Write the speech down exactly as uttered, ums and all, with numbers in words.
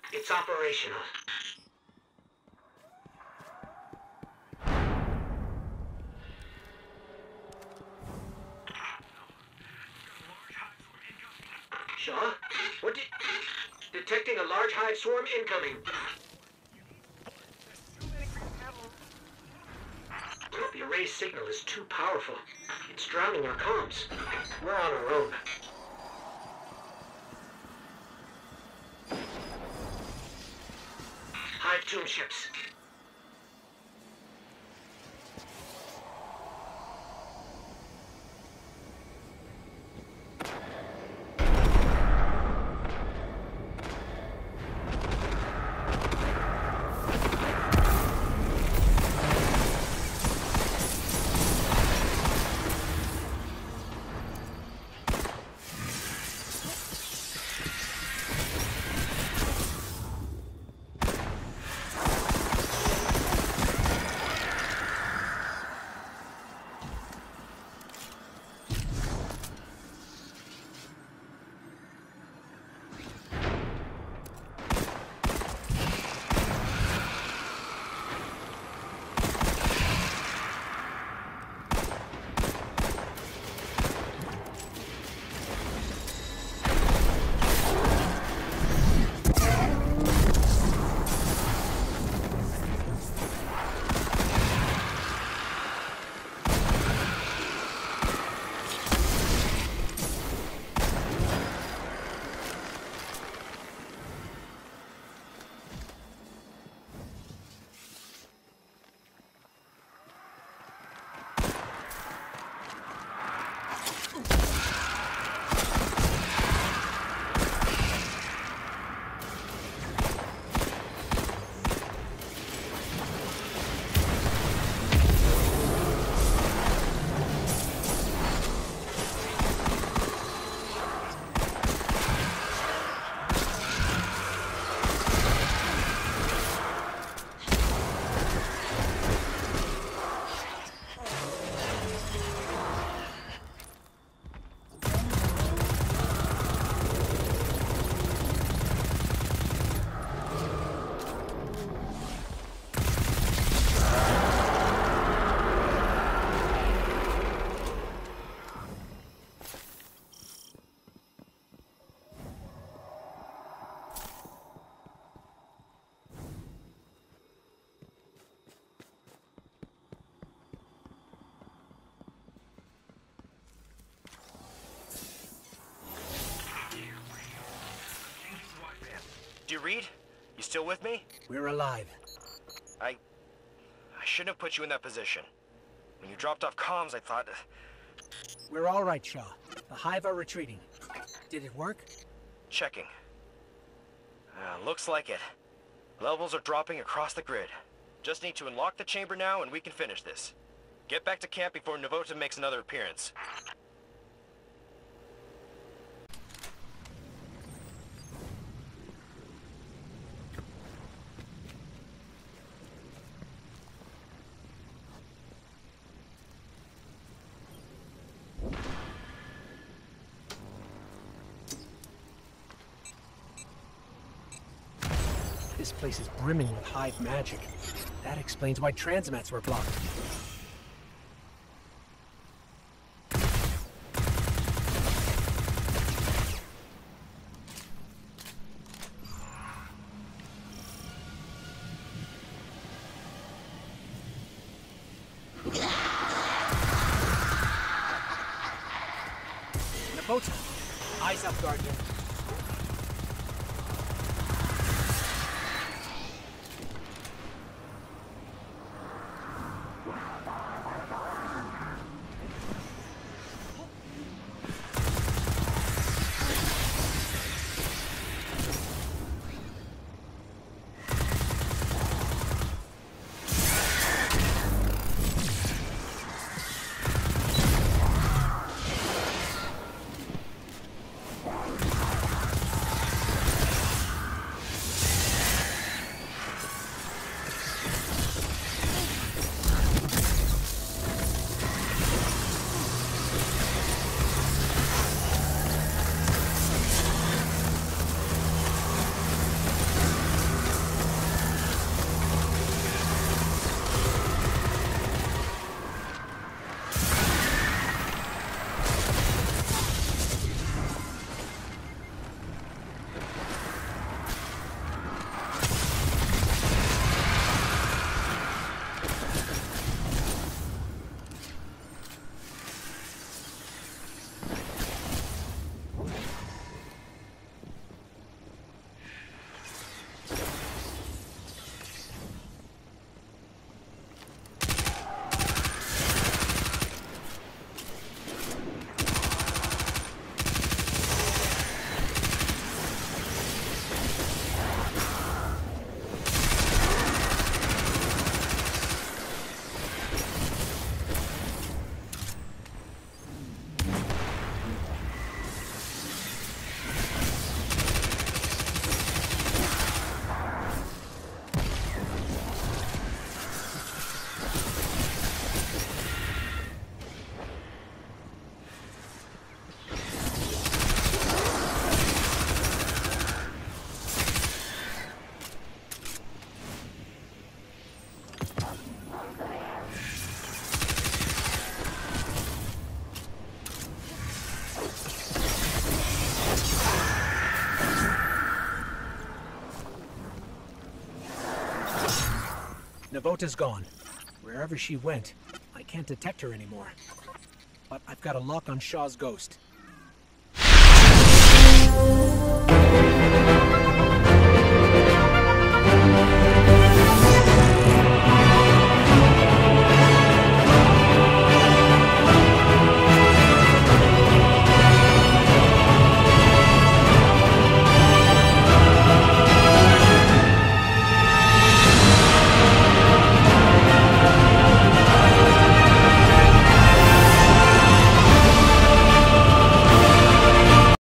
It's operational. Shaw? What did... Detecting a large hive swarm incoming. The array's signal is too powerful. It's drowning our comms. We're on our own. Hive tomb ships. Do you read? You still with me? We're alive. I... I shouldn't have put you in that position. When you dropped off comms, I thought... We're all right, Shaw. The Hive are retreating. Did it work? Checking. Uh, looks like it. Levels are dropping across the grid. Just need to unlock the chamber now and we can finish this. Get back to camp before Novota makes another appearance. This place is brimming with Hive magic. That explains why transmats were blocked. Novota! Eyes up, Guardian. Navota's gone. Wherever she went, I can't detect her anymore. But I've got a lock on Shaw's ghost.